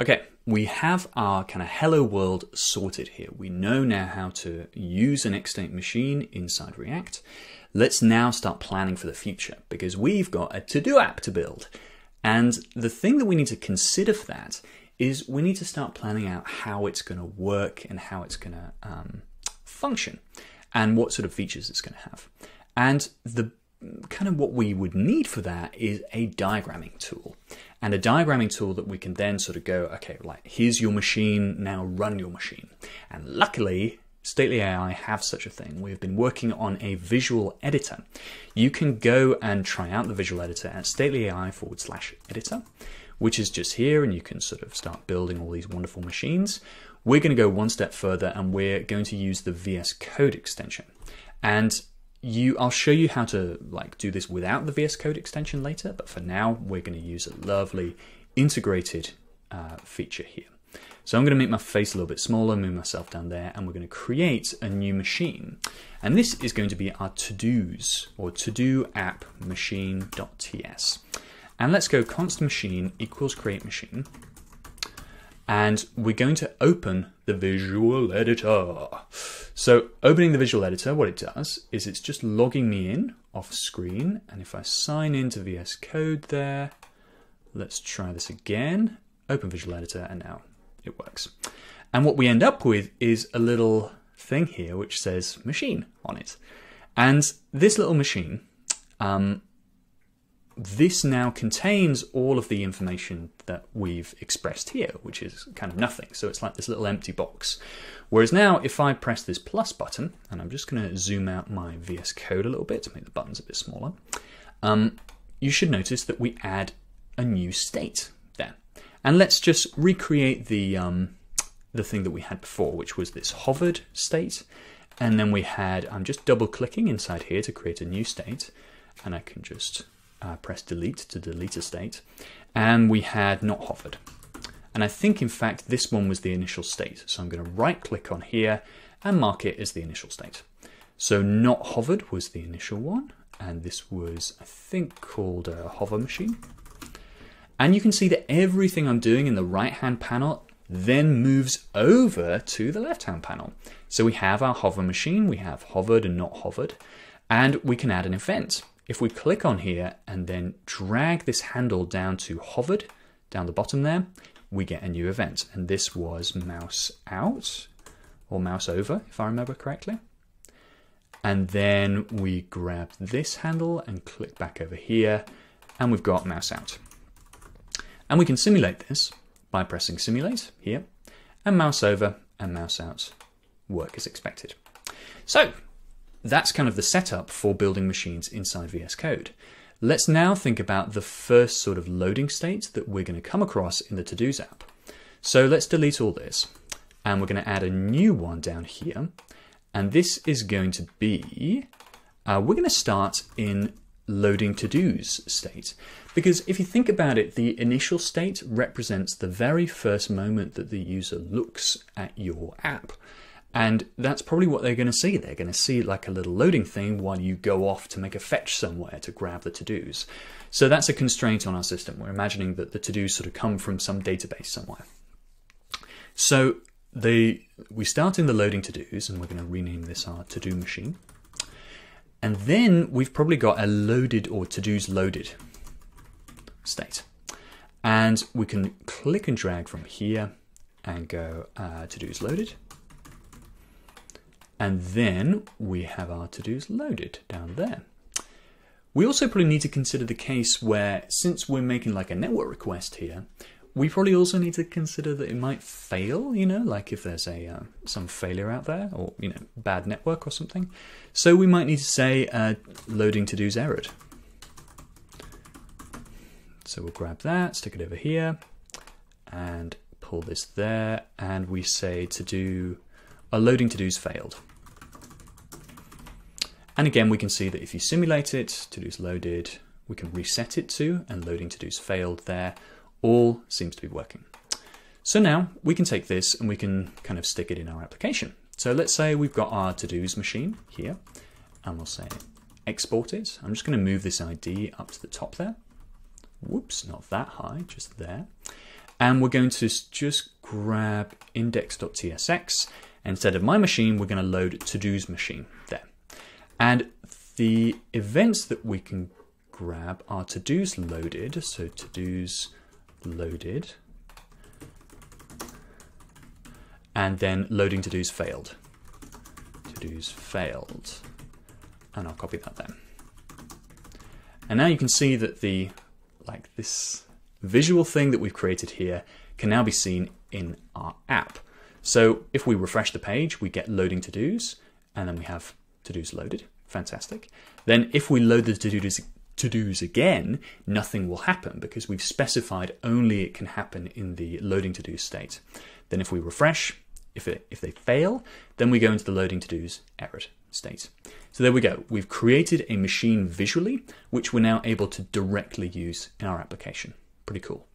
Okay, we have our kind of hello world sorted here. We know now how to use an XState machine inside React. Let's now start planning for the future because we've got a to-do app to build. And the thing that we need to consider for that is we need to start planning out how it's going to work and how it's going to function and what sort of features it's going to have. And the kind of what we would need for that is a diagramming tool. And a diagramming tool that we can then sort of go, okay, like here's your machine, now run your machine. And luckily, Stately AI have such a thing. We've been working on a visual editor. You can go and try out the visual editor at statelyai/editor, which is just here, and you can sort of start building all these wonderful machines. We're going to go one step further, and we're going to use the VS Code extension. And I'll show you how to do this without the VS Code extension later, but for now, we're going to use a lovely integrated feature here. So I'm going to make my face a little bit smaller, move myself down there, and we're going to create a new machine. And this is going to be our to-dos, or to-do app machine.ts. And let's go const machine equals create machine. And we're going to open the visual editor. So opening the visual editor, what it does is it's just logging me in off screen. And if I sign into VS Code there, let's try this again. Open visual editor, and now it works. And what we end up with is a little thing here which says machine on it. And this little machine, this now contains all of the information that we've expressed here, which is kind of nothing. So it's like this little empty box. Whereas now, if I press this plus button, and I'm just going to zoom out my VS Code a little bit to make the buttons a bit smaller, you should notice that we add a new state there. And let's just recreate the thing that we had before, which was this hovered state. And then we had, I'm just double clicking inside here to create a new state. And I can just press delete to delete a state. And we had not hovered. And I think, in fact, this one was the initial state. So I'm going to right click on here and mark it as the initial state. So not hovered was the initial one. And this was, I think, called a hover machine. And you can see that everything I'm doing in the right-hand panel then moves over to the left-hand panel. So we have our hover machine, we have hovered and not hovered, and we can add an event. If we click on here and then drag this handle down to hovered, down the bottom there, we get a new event. And this was mouse out, or mouse over, if I remember correctly. And then we grab this handle and click back over here, and we've got mouse out. And we can simulate this by pressing simulate here, and mouse over and mouse out work as expected. So that's kind of the setup for building machines inside VS Code. Let's now think about the first sort of loading state that we're going to come across in the to-dos app. So let's delete all this, and we're going to add a new one down here. And this is going to be, we're going to start in loading to-dos state. Because if you think about it, the initial state represents the very first moment that the user looks at your app. And that's probably what they're going to see. They're going to see like a little loading thing while you go off to make a fetch somewhere to grab the to-dos. So that's a constraint on our system. We're imagining that the to-dos sort of come from some database somewhere. So we start in the loading to-dos, and we're going to rename this our to-do machine. And then we've probably got a loaded or to-dos loaded state. And we can click and drag from here and go to-dos loaded. And then we have our to-dos loaded down there. We also probably need to consider the case where, since we're making like a network request here, we probably also need to consider that it might fail, like if there's some failure out there, or bad network or something. So we might need to say loading to-dos errored. So we'll grab that, stick it over here, and pull this there, and we say loading to-dos failed. And again, we can see that if you simulate it, to-dos loaded, we can reset it to, and loading to-dos failed there. All seems to be working. So now we can take this and we can kind of stick it in our application. So let's say we've got our to-dos machine here, and we'll say export it. I'm just going to move this ID up to the top there. Whoops, not that high, just there. And we're going to just grab index.tsx. Instead of my machine, we're going to load to-do's machine there. And the events that we can grab are to-do's loaded. So to-do's loaded. And then loading to-do's failed. To-do's failed. And I'll copy that then. And now you can see that this visual thing that we've created here can now be seen in our app. So if we refresh the page, we get loading to-dos, and then we have to-dos loaded. Fantastic. Then if we load the to-dos again, nothing will happen because we've specified only it can happen in the loading to-dos state. Then if we refresh, if they fail, then we go into the loading to-dos error state. So there we go. We've created a machine visually, which we're now able to directly use in our application. Pretty cool.